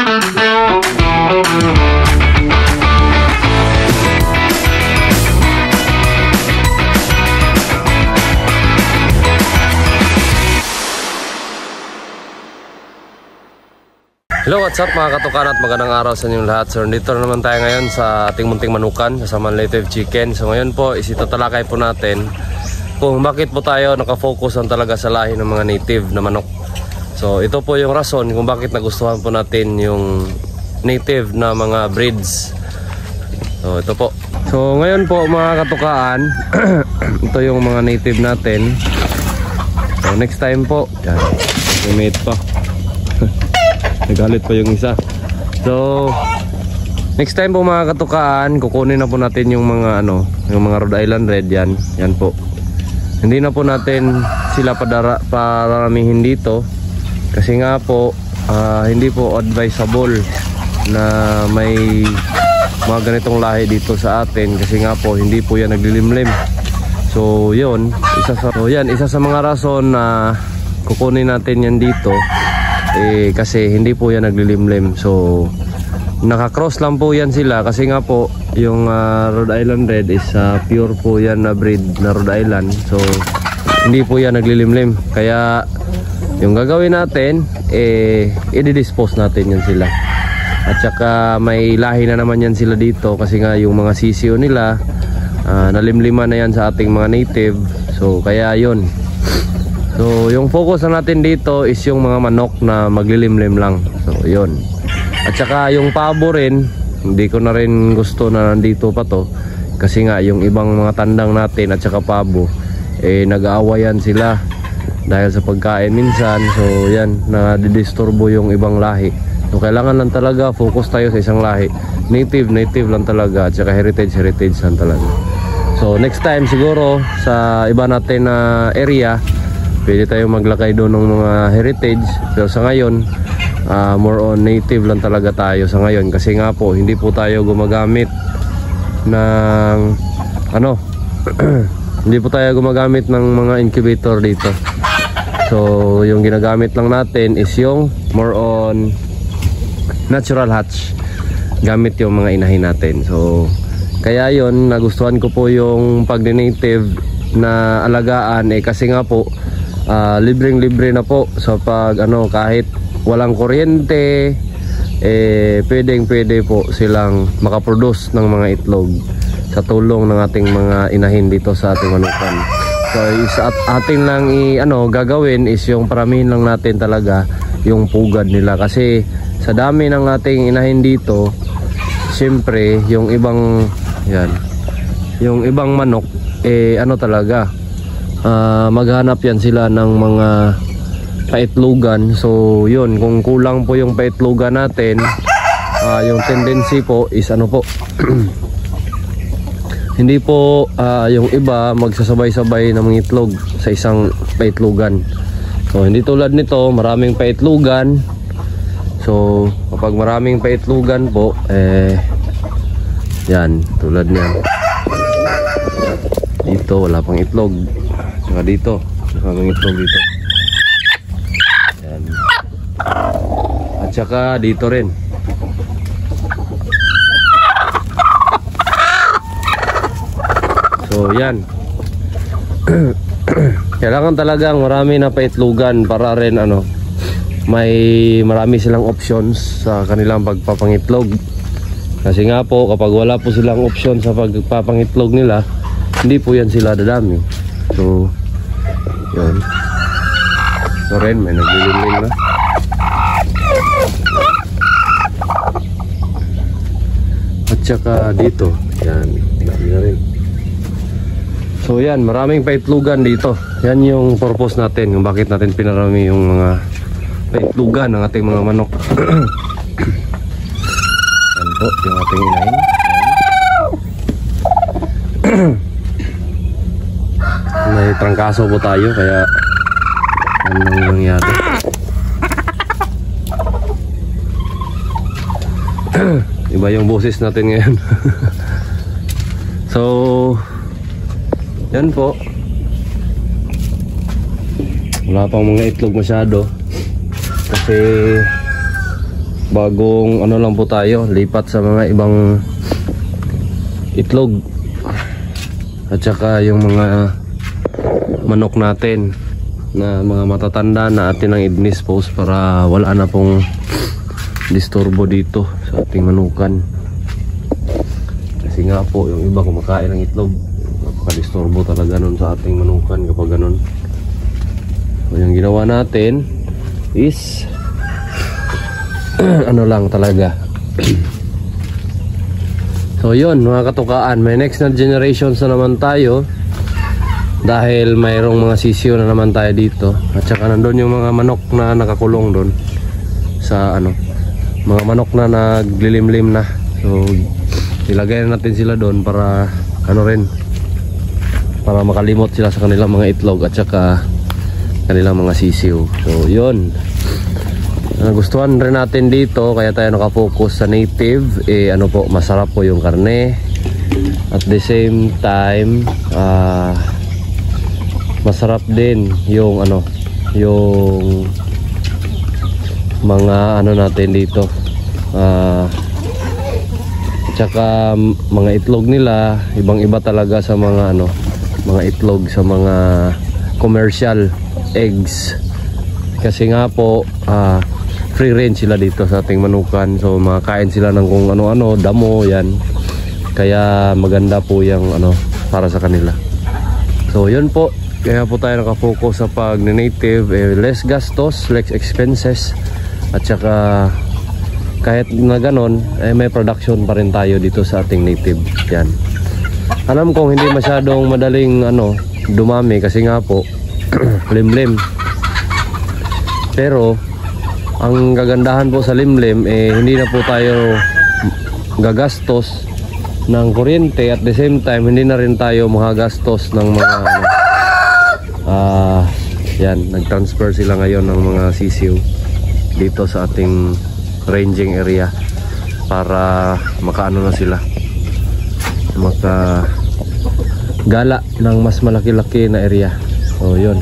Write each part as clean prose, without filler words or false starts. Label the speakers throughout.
Speaker 1: Hello, what's up mga katukan at magandang araw sa inyong lahat. So dito naman tayo ngayon sa ating munting manukan kasama native chicken. So ngayon po isitatalakay po natin kung bakit po tayo nakafocus talaga sa lahi ng mga native na manok. So ito po yung rason kung bakit nagustuhan po natin yung native na mga breeds. So ito po. So ngayon po mga katukaan ito yung mga native natin. So next time po yan, may mate pa. Nagalit pa yung isa. So next time po mga katukaan, kukunin na po natin yung mga yung mga Rhode Island Red yan. Yan po. Hindi na po natin sila paramihin dito kasi nga po hindi po advisable na may mga ganitong lahi dito sa atin kasi nga po hindi po yan naglilimlim. So yun, isa sa mga rason na kukunin natin yan dito kasi hindi po yan naglilimlim. So naka-cross lang po yan sila kasi nga po yung Rhode Island Red is pure po yan na breed na Rhode Island. So hindi po yan naglilimlim. Kaya yung gagawin natin i-dispose natin yan sila. At saka may lahi na naman yan sila dito kasi nga yung mga sisiyo nila nalimliman na yan sa ating mga native. So kaya yun. So yung focus na natin dito is yung mga manok na maglilimlim lang. So yun. At saka yung pabo rin, hindi ko na rin gusto na nandito pa to kasi nga yung ibang mga tandang natin at saka pabo nag-aawayan sila dahil sa pagkain minsan. So yan, nadidisturbo yung ibang lahi. So kailangan lang talaga focus tayo sa isang lahi. Native lang talaga at saka heritage lang talaga. So next time siguro sa iba natin na area pwede tayo maglakay doon ng mga heritage. Pero sa ngayon more on native lang talaga tayo sa ngayon kasi nga po hindi po tayo gumagamit ng hindi po tayo gumagamit ng mga incubator dito. So yung ginagamit lang natin is yung more on natural hatch, gamit yung mga inahin natin. So kaya yon, nagustuhan ko po yung pag-native na alagaan kasi nga po libreng-libre na po sa kahit walang kuryente pwede po silang makaproduce ng mga itlog sa tulong ng ating mga inahin dito sa ating manukan. So ating lang gagawin is yung paramihin lang natin talaga yung pugad nila kasi sa dami ng ating inahin dito, siyempre yung ibang manok talaga maghanap yan sila ng mga paitlugan. So yun, kung kulang po yung paitlugan natin, yung tendency po is hindi po yung iba magsasabay-sabay ng mga itlog sa isang paitlugan. So hindi tulad nito, maraming paitlugan. So kapag maraming paitlugan po yan, tulad niyan dito wala pang itlog, saka dito maraming itlog dito. Yan. At saka dito rin. So yan. Kailangan talagang marami na paitlugan para rin marami silang options sa kanilang pagpapangitlog. Kasi nga po kapag wala po silang option sa pagpapangitlog nila, hindi po yan sila dadami. So yun. So rin, may naglilimlim na. At saka dito, yan, dami na rin. So yan, maraming paitlugan dito. Yan yung purpose natin, kung bakit natin pinarami yung mga paitlugan ng ating mga manok. Yan po, yung ating inahin. May trangkaso po tayo kaya anong nangyari. Iba yung boses natin ngayon. So yan po, wala pang mga itlog masyado kasi bagong ano lang po tayo, lipat sa mga ibang itlog at saka yung mga manok natin na mga matatanda na atin ang i-dispose para wala na pong disturbo dito sa ating manukan. Kasi nga po yung iba kumakain ng itlog, napaka-disturbo talaga nun sa ating manukan kapag ganun. So yung ginawa natin is ano lang talaga. So yun mga katukaan, may next na generations na naman tayo dahil mayroong mga sisiyo na naman tayo dito. At saka nandun yung mga manok na nakakulong doon sa ano, mga manok na naglilimlim na. So ilagay na natin sila doon para ano rin, para makalimot sila sa kanilang mga itlog at saka kanilang mga sisiyo. So yun, nagustuhan rin natin dito kaya tayo nakafocus sa native. Ano po, masarap po yung karne at the same time masarap din yung ano, yung mga ano natin dito, tsaka mga itlog nila ibang iba talaga sa mga ano, mga itlog sa mga commercial eggs. Kasi nga po free range sila dito sa ating manukan, so makakain sila ng kung ano-ano, damo yan, kaya maganda po yung ano para sa kanila. So yun po, kaya po tayo nakafocus sa pag native, less gastos, less expenses, at saka kahit na ganon may production pa rin tayo dito sa ating native. Yan, alam kong hindi masyadong madaling ano dumami kasi nga po limlim, pero ang gagandahan po sa limlim hindi na po tayo gagastos ng kuryente, at the same time hindi na rin tayo makagastos ng mga yan, nag-transfer sila ngayon ng mga sisiw dito sa ating ranging area para makaano na sila, makagala ng mas malaki-laki na area. So yun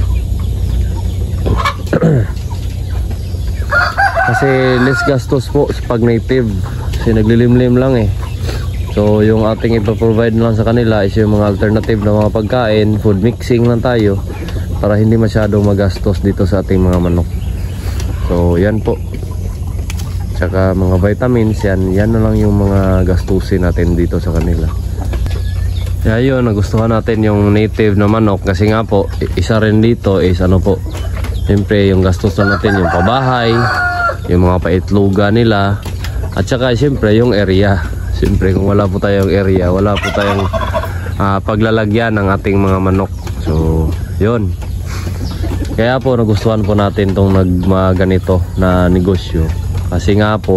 Speaker 1: kasi less gastos po pag native kasi naglilimlim lang So yung ating ipaprovide lang sa kanila is yung mga alternative na mga pagkain, food mixing lang tayo para hindi masyadong magastos dito sa ating mga manok. So yan po, tsaka mga vitamins, yan na lang yung mga gastusin natin dito sa kanila. Kaya yun, nagustuhan natin yung native na manok kasi nga po, isa rin dito is ano po, siyempre yung gastos na natin yung pabahay, yung mga paitluga nila, at saka siyempre yung area. Siyempre kung wala po tayong area, wala po tayong paglalagyan ng ating mga manok. So yun, kaya po nagustuhan po natin tong ganito na negosyo kasi nga po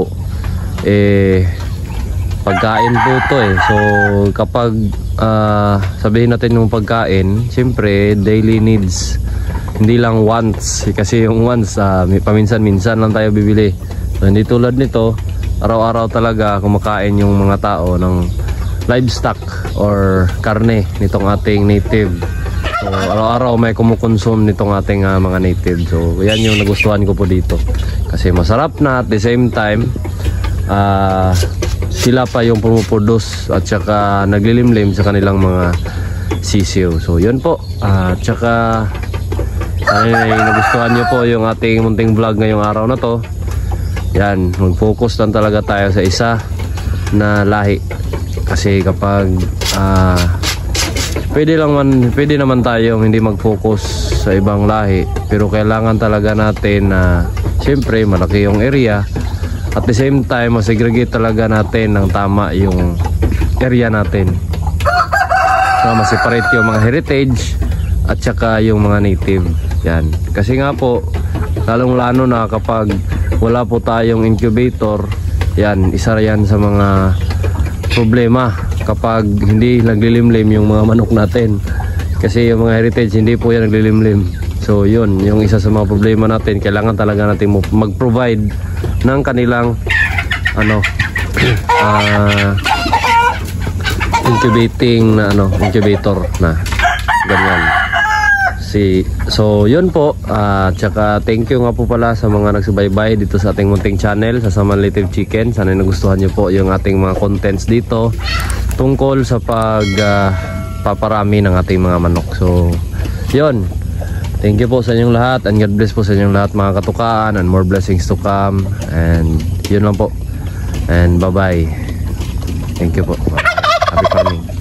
Speaker 1: pagkain po to so kapag sabihin natin yung pagkain, siyempre daily needs, hindi lang wants, kasi yung wants paminsan-minsan lang tayo bibili. So hindi tulad nito, araw-araw talaga kumakain yung mga tao ng livestock or karne nitong ating native. So araw-araw may kumukonsume nitong ating mga native. So yan yung nagustuhan ko po dito kasi masarap na, at the same time sila pa yung pumuproduce at saka naglilimlim sa kanilang mga sisiw. So yun po, at saka nagustuhan nyo po yung ating munting vlog ngayong araw na to. Yan, mag-focus lang talaga tayo sa isa na lahi kasi kapag pwede naman tayong hindi mag-focus sa ibang lahi, pero kailangan talaga natin na siyempre malaki yung area, at the same time masegregate talaga natin ng tama yung area natin, so ma-separate yung mga heritage at saka yung mga native. Yan, kasi nga po lalong-lalo na kapag wala po tayong incubator, yan, isa yan sa mga problema kapag hindi naglilimlim yung mga manok natin, kasi yung mga heritage hindi po yan naglilimlim. So yun, yung isa sa mga problema natin, kailangan talaga natin mag-provide ng kanilang incubating na incubator na ganyan. So yun po, tsaka thank you nga po pala sa mga nagsubaybay dito sa ating munting channel sa Saman Native Chicken. Sana nagustuhan nyo po yung ating mga contents dito tungkol sa paparami ng ating mga manok. So yun, thank you po sa inyong lahat, and God bless po sa inyong lahat mga katukaan, and more blessings to come. And yun lang po, and bye bye. Thank you po. Happy farming.